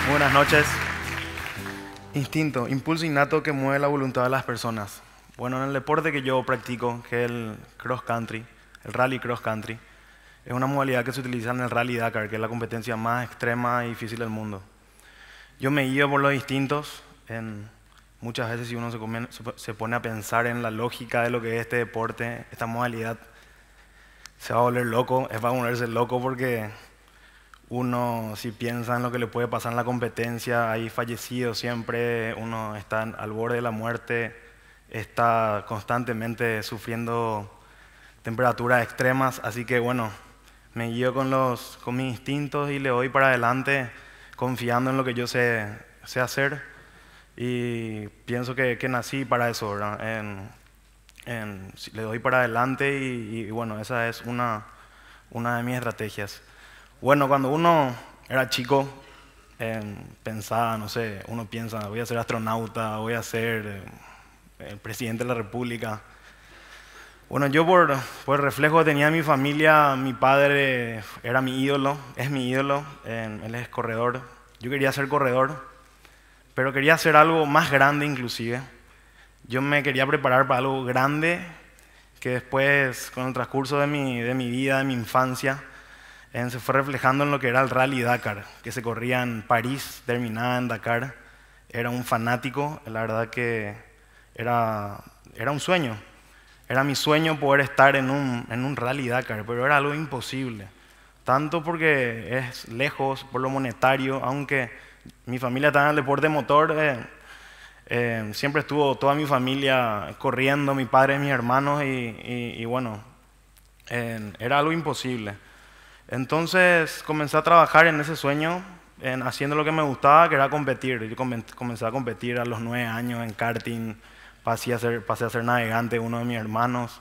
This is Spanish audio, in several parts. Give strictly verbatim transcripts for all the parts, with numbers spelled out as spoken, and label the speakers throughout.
Speaker 1: Buenas noches. Instinto, impulso innato que mueve la voluntad de las personas. Bueno, en el deporte que yo practico, que es el cross country, el rally cross country, es una modalidad que se utiliza en el Rally Dakar, que es la competencia más extrema y difícil del mundo. Yo me guío por los instintos. En, muchas veces si uno se, come, se pone a pensar en la lógica de lo que es este deporte, esta modalidad, se va a volver loco, es va a volverse loco porque uno, si piensa en lo que le puede pasar en la competencia, hay fallecidos siempre, uno está al borde de la muerte, está constantemente sufriendo temperaturas extremas, así que bueno, me guío con, los, con mis instintos y le doy para adelante confiando en lo que yo sé, sé hacer y pienso que, que nací para eso, ¿verdad? En, en, le doy para adelante y, y bueno, esa es una, una de mis estrategias. Bueno, cuando uno era chico, eh, pensaba, no sé, uno piensa, voy a ser astronauta, voy a ser eh, el presidente de la República. Bueno, yo por, por el reflejo que tenía en mi familia, mi padre era mi ídolo, es mi ídolo, eh, él es corredor. Yo quería ser corredor, pero quería hacer algo más grande inclusive. Yo me quería preparar para algo grande que después, con el transcurso de mi, de mi vida, de mi infancia, eh, se fue reflejando en lo que era el Rally Dakar, que se corría en París, terminaba en Dakar. Era un fanático, la verdad que era, era un sueño. Era mi sueño poder estar en un, en un Rally Dakar, pero era algo imposible. Tanto porque es lejos, por lo monetario, aunque mi familia está en el deporte motor, eh, eh, siempre estuvo toda mi familia corriendo, mi padre, mis hermanos, y, y, y bueno, eh, era algo imposible. Entonces comencé a trabajar en ese sueño, en haciendo lo que me gustaba, que era competir. Yo comencé a competir a los nueve años en karting, pasé a ser, pasé a ser navegante, uno de mis hermanos.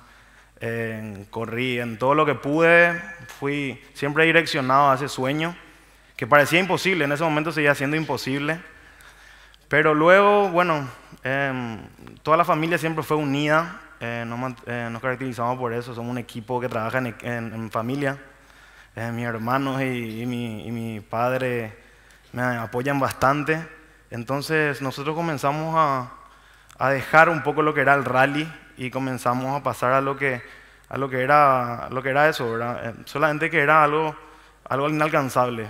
Speaker 1: Eh, corrí en todo lo que pude, fui siempre direccionado a ese sueño, que parecía imposible, en ese momento seguía siendo imposible. Pero luego, bueno, eh, toda la familia siempre fue unida, eh, nos, eh, nos caracterizamos por eso, somos un equipo que trabaja en, en, en familia. Eh, mis hermanos y, y, mi, y mi padre me apoyan bastante. Entonces nosotros comenzamos a, a dejar un poco lo que era el rally y comenzamos a pasar a lo que, a lo que, era, lo que era eso, ¿verdad? Eh, solamente que era algo, algo inalcanzable.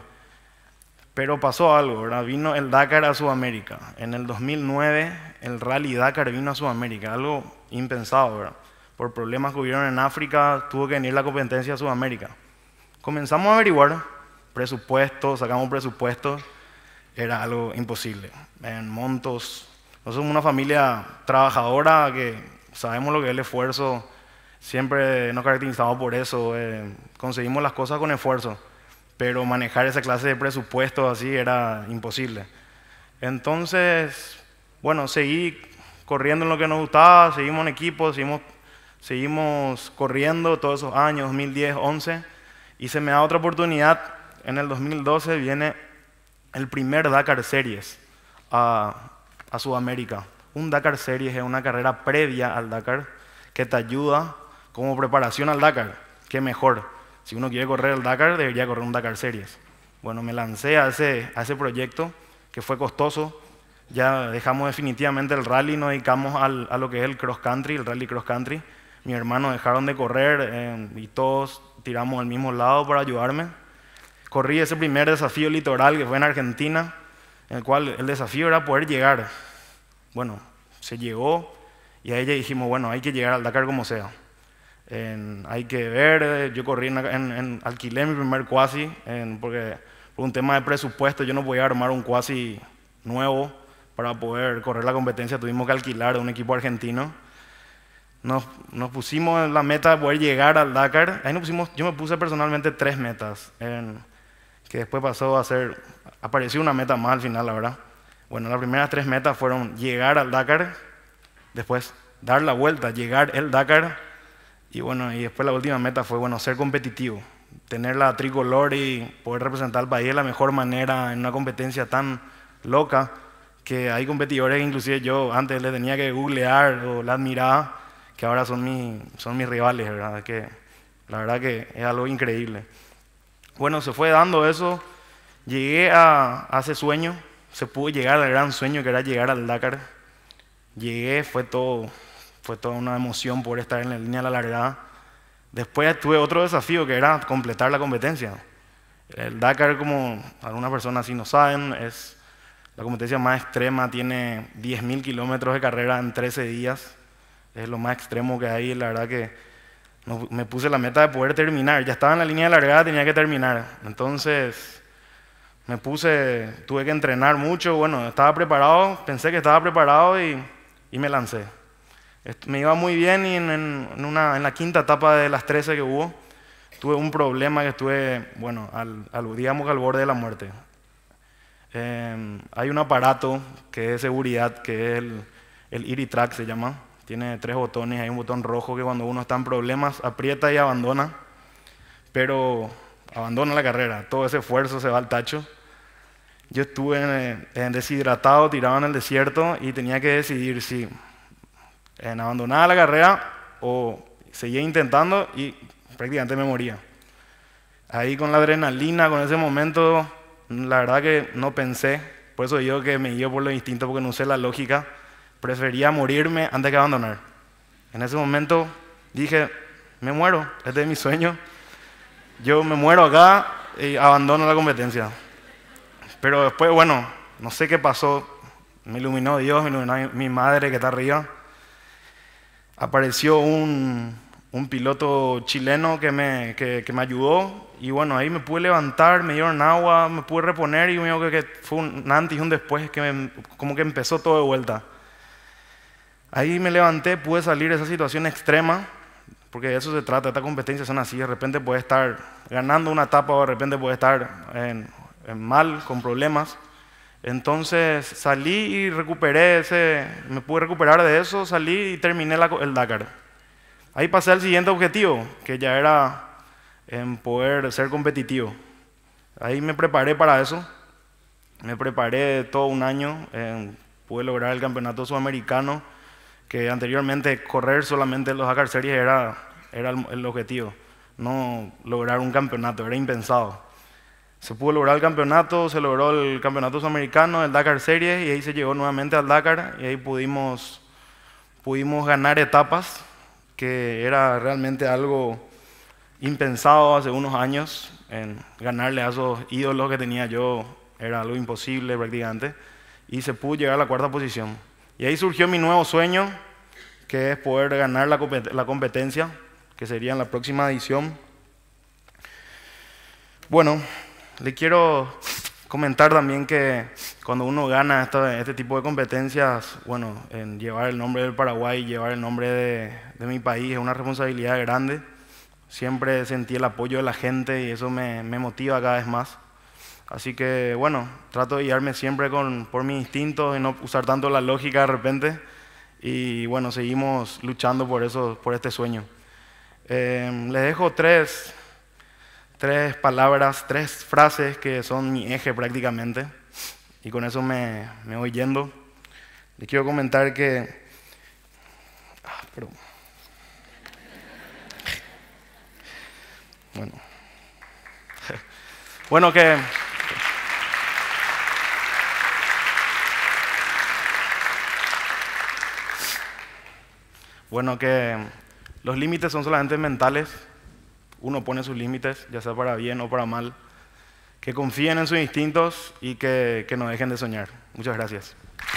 Speaker 1: Pero pasó algo, ¿verdad? Vino el Dakar a Sudamérica. En el dos mil nueve el Rally Dakar vino a Sudamérica, algo impensado, ¿verdad? Por problemas que hubieron en África, tuvo que venir la competencia a Sudamérica. Comenzamos a averiguar presupuestos, sacamos presupuestos, era algo imposible. En montos, nosotros somos una familia trabajadora que sabemos lo que es el esfuerzo, siempre nos caracterizamos por eso, eh, conseguimos las cosas con esfuerzo, pero manejar esa clase de presupuestos así era imposible. Entonces, bueno, seguí corriendo en lo que nos gustaba, seguimos en equipo, seguimos, seguimos corriendo todos esos años, dos mil diez, once, y se me da otra oportunidad. En el dos mil doce viene el primer Dakar Series a, a Sudamérica. Un Dakar Series es una carrera previa al Dakar que te ayuda como preparación al Dakar. Qué mejor. Si uno quiere correr el Dakar, debería correr un Dakar Series. Bueno, me lancé a ese, a ese proyecto que fue costoso. Ya dejamos definitivamente el rally, nos dedicamos al, a lo que es el cross country, el rally cross country. Mis hermanos dejaron de correr eh, y todos tiramos al mismo lado para ayudarme. Corrí ese primer desafío litoral que fue en Argentina, en el cual el desafío era poder llegar. Bueno, se llegó y ahí ya dijimos, bueno, hay que llegar al Dakar como sea. En, hay que ver, yo corrí, en, en, en, alquilé mi primer quasi, en, porque por un tema de presupuesto yo no podía armar un quasi nuevo para poder correr la competencia, tuvimos que alquilar de un equipo argentino. Nos, nos pusimos la meta de poder llegar al Dakar. Ahí nos pusimos, yo me puse personalmente tres metas, en, que después pasó a ser, apareció una meta más al final, la verdad. Bueno, las primeras tres metas fueron llegar al Dakar, después dar la vuelta, llegar el Dakar, y bueno, y después la última meta fue, bueno, ser competitivo, tener la tricolor y poder representar al país de la mejor manera en una competencia tan loca que hay competidores que inclusive yo antes le tenía que googlear o la admiraba, que ahora son, mi, son mis rivales, ¿verdad? Que la verdad que es algo increíble. Bueno, se fue dando eso Llegué a, a ese sueño, se pudo llegar al gran sueño que era llegar al Dakar. Llegué, fue todo, fue toda una emoción poder estar en la línea de la largada. Después tuve otro desafío que era completar la competencia. El Dakar, como algunas personas así no saben, es la competencia más extrema, tiene diez mil kilómetros de carrera en trece días. Es lo más extremo que hay, la verdad que no, me puse la meta de poder terminar. Ya estaba en la línea de largada, tenía que terminar. Entonces me puse, tuve que entrenar mucho, bueno, estaba preparado, pensé que estaba preparado y, y me lancé. Esto, me iba muy bien y en, en, una, en la quinta etapa de las trece que hubo, tuve un problema que estuve, bueno, al, al, digamos que al borde de la muerte. Eh, hay un aparato que es de seguridad, que es el, el IRITRAC se llama. Tiene tres botones, hay un botón rojo que cuando uno está en problemas aprieta y abandona, pero abandona la carrera, todo ese esfuerzo se va al tacho. Yo estuve en, en deshidratado, tirado en el desierto y tenía que decidir si en abandonar la carrera o seguía intentando y prácticamente me moría. Ahí con la adrenalina, con ese momento, la verdad que no pensé, por eso digo que me guío por lo instinto porque no usé la lógica. Prefería morirme antes que abandonar. En ese momento dije, me muero, este es mi sueño. Yo me muero acá y abandono la competencia. Pero después, bueno, no sé qué pasó. Me iluminó Dios, me iluminó mi madre que está arriba. Apareció un, un piloto chileno que me, que, que me ayudó. Y bueno, ahí me pude levantar, me dieron agua, me pude reponer y me dijo que, que fue un antes y un después, que me, como que empezó todo de vuelta. Ahí me levanté, pude salir de esa situación extrema, porque de eso se trata, estas competencias son así, de repente puedes estar ganando una etapa o de repente puedes estar en, en mal, con problemas. Entonces salí y recuperé ese, me pude recuperar de eso, salí y terminé la, el Dakar. Ahí pasé al siguiente objetivo, que ya era en poder ser competitivo. Ahí me preparé para eso, me preparé todo un año, eh, pude lograr el campeonato sudamericano, que anteriormente correr solamente en los Dakar Series era, era el, el objetivo, no lograr un campeonato, era impensado. Se pudo lograr el campeonato, se logró el campeonato sudamericano, el Dakar Series, y ahí se llegó nuevamente al Dakar, y ahí pudimos, pudimos ganar etapas, que era realmente algo impensado hace unos años, en ganarle a esos ídolos que tenía yo, era algo imposible prácticamente, y se pudo llegar a la cuarta posición. Y ahí surgió mi nuevo sueño, que es poder ganar la, la competencia, que sería en la próxima edición. Bueno, le quiero comentar también que cuando uno gana este, este tipo de competencias, bueno, en llevar el nombre del Paraguay, llevar el nombre de, de mi país, es una responsabilidad grande. Siempre sentí el apoyo de la gente y eso me, me motiva cada vez más. Así que, bueno, trato de guiarme siempre con, por mis instintos y no usar tanto la lógica de repente. Y bueno, seguimos luchando por eso, por este sueño. Eh, les dejo tres, tres palabras, tres frases que son mi eje prácticamente. Y con eso me, me voy yendo. Les quiero comentar que... Ah, perdón. Bueno. Bueno, que... Bueno, que los límites son solamente mentales. Uno pone sus límites, ya sea para bien o para mal. Que confíen en sus instintos y que, que no dejen de soñar. Muchas gracias.